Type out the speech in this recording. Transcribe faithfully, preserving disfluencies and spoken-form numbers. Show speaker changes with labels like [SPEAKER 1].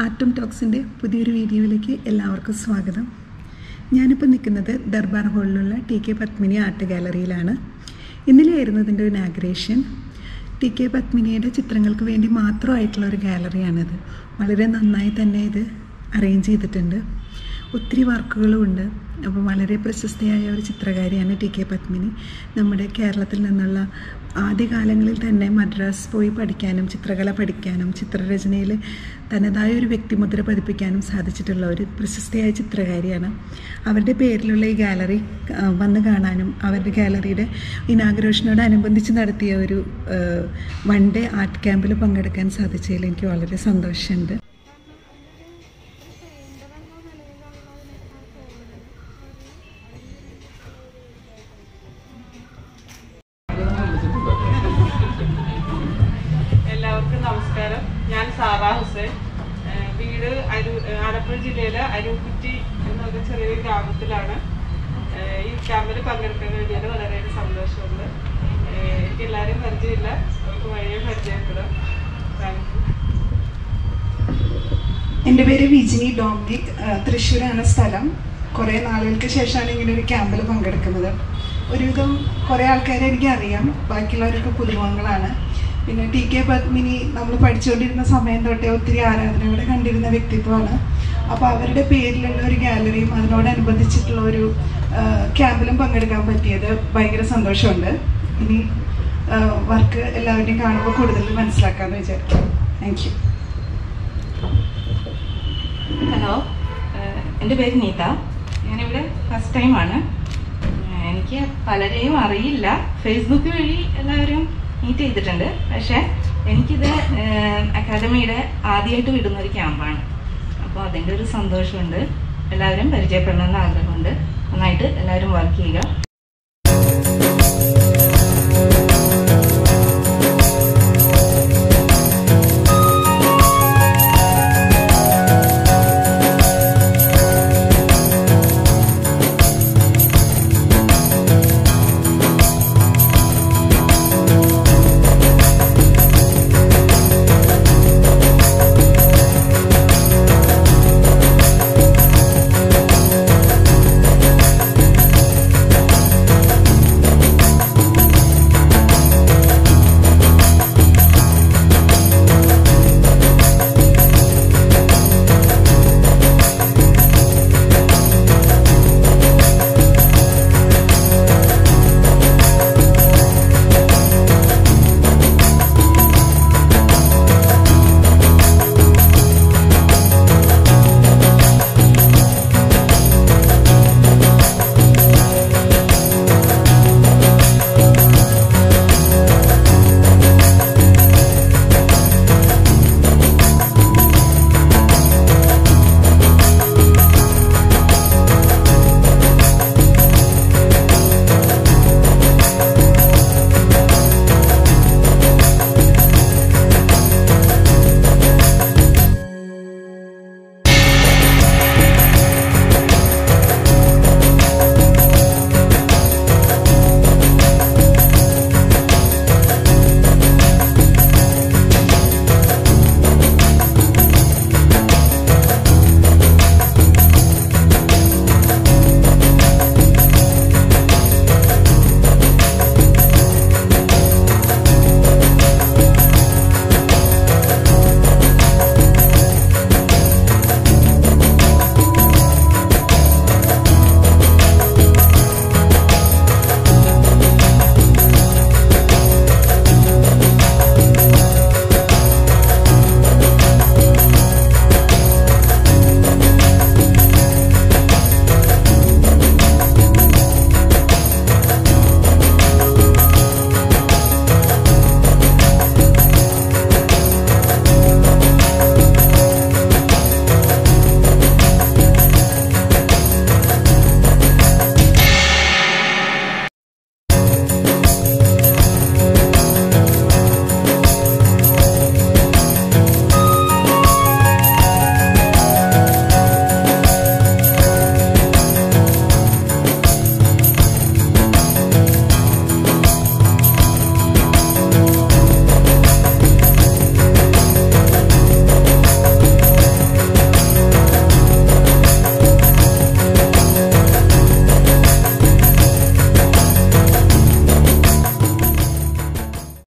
[SPEAKER 1] ആർട്ടും ടോക്സിൻ്റെ പുതിയൊരു വീഡിയോയിലേക്ക് എല്ലാവർക്കും സ്വാഗതം. ഞാനിപ്പോൾ നിൽക്കുന്നത് ദർബാർ ഹോളിലുള്ള ടി കെ പത്മിനി ആർട്ട് ഗാലറിയിലാണ്. ഇന്നലെയായിരുന്നു ഇതിൻ്റെ ഒരു ഇനാഗ്രേഷൻ. ടി കെ പത്മിനിയുടെ ചിത്രങ്ങൾക്ക് വേണ്ടി മാത്രമായിട്ടുള്ള ഒരു ഗാലറിയാണിത്. വളരെ നന്നായി തന്നെ ഇത് അറേഞ്ച് ചെയ്തിട്ടുണ്ട്. ഒത്തിരി വർക്കുകളും ഉണ്ട്. അപ്പോൾ വളരെ പ്രശസ്തയായ ഒരു ചിത്രകാരിയാണ് ടി കെ പത്മിനി. നമ്മുടെ കേരളത്തിൽ നിന്നുള്ള ആദ്യകാലങ്ങളിൽ തന്നെ മദ്രാസ് പോയി പഠിക്കാനും ചിത്രകല പഠിക്കാനും ചിത്രരചനയിൽ തനതായ ഒരു വ്യക്തിമുദ്ര പതിപ്പിക്കാനും സാധിച്ചിട്ടുള്ള ഒരു പ്രശസ്തയായ ചിത്രകാരിയാണ്. അവരുടെ പേരിലുള്ള ഈ ഗാലറി വന്ന് കാണാനും അവരുടെ ഗാലറിയുടെ ഇനാഗ്രേഷനോടനുബന്ധിച്ച് നടത്തിയ ഒരു വൺ ഡേ ആർട്ട് ക്യാമ്പിൽ പങ്കെടുക്കാൻ സാധിച്ചതിൽ എനിക്ക് വളരെ സന്തോഷമുണ്ട്.
[SPEAKER 2] എല്ലാവർക്കും നമസ്കാരം. ഞാൻ സാറാ ഹുസൈൻ. വീട് അരു ആലപ്പുഴ ജില്ലയിലെ അരൂക്കുറ്റി എന്നൊരു ചെറിയൊരു ഗ്രാമത്തിലാണ്. ഈ ക്യാമ്പിൽ പങ്കെടുക്കാൻ വേണ്ടിയത് വളരെ സന്തോഷമുണ്ട്. എനിക്ക് എല്ലാവരെയും പരിചയമില്ല, നമുക്ക് വഴിയെ പരിചയപ്പെടാം. Thank you.
[SPEAKER 3] എൻ്റെ പേര് വിജിനിഡോമിനിക്ക്. തൃശ്ശൂരാണ് സ്ഥലം. കുറേ നാളുകൾക്ക് ശേഷമാണ് ഇങ്ങനെ ഒരു ക്യാമ്പിൽ പങ്കെടുക്കുന്നത്. ഒരുവിധം കുറേ ആൾക്കാരെ എനിക്കറിയാം, ബാക്കിയുള്ളവരൊക്കെ പുതുമുഖങ്ങളാണ്. പിന്നെ ടി കെ പത്മിനി നമ്മൾ പഠിച്ചുകൊണ്ടിരുന്ന സമയം തൊട്ടേ ഒത്തിരി ആരാധനയോടെ കണ്ടിരുന്ന വ്യക്തിത്വമാണ്. അപ്പോൾ അവരുടെ പേരിലുള്ള ഒരു ഗാലറിയും അതിനോടനുബന്ധിച്ചിട്ടുള്ള ഒരു ക്യാമ്പിലും പങ്കെടുക്കാൻ പറ്റിയത് ഭയങ്കര സന്തോഷമുണ്ട്. ഇനി വർക്ക് എല്ലാവരുടെയും കാണുമ്പോൾ കൂടുതൽ മനസ്സിലാക്കാമെന്ന് വിചാരിക്കാം. Thank you.
[SPEAKER 4] ഹലോ, എൻ്റെ പേര് നീത. ഞാനിവിടെ ഫസ്റ്റ് ടൈമാണ്. എനിക്ക് പലരെയും അറിയില്ല. ഫേസ്ബുക്ക് വഴി എല്ലാവരും മീറ്റ് ചെയ്തിട്ടുണ്ട്. പക്ഷേ എനിക്കിത് അക്കാദമിയുടെ ആദ്യമായിട്ട് വിടുന്നൊരു ക്യാമ്പാണ്. അപ്പോൾ അതിൻ്റെ ഒരു സന്തോഷമുണ്ട്. എല്ലാവരും പരിചയപ്പെടണമെന്ന് ആഗ്രഹമുണ്ട്. നന്നായിട്ട് എല്ലാവരും വർക്ക് ചെയ്യുക.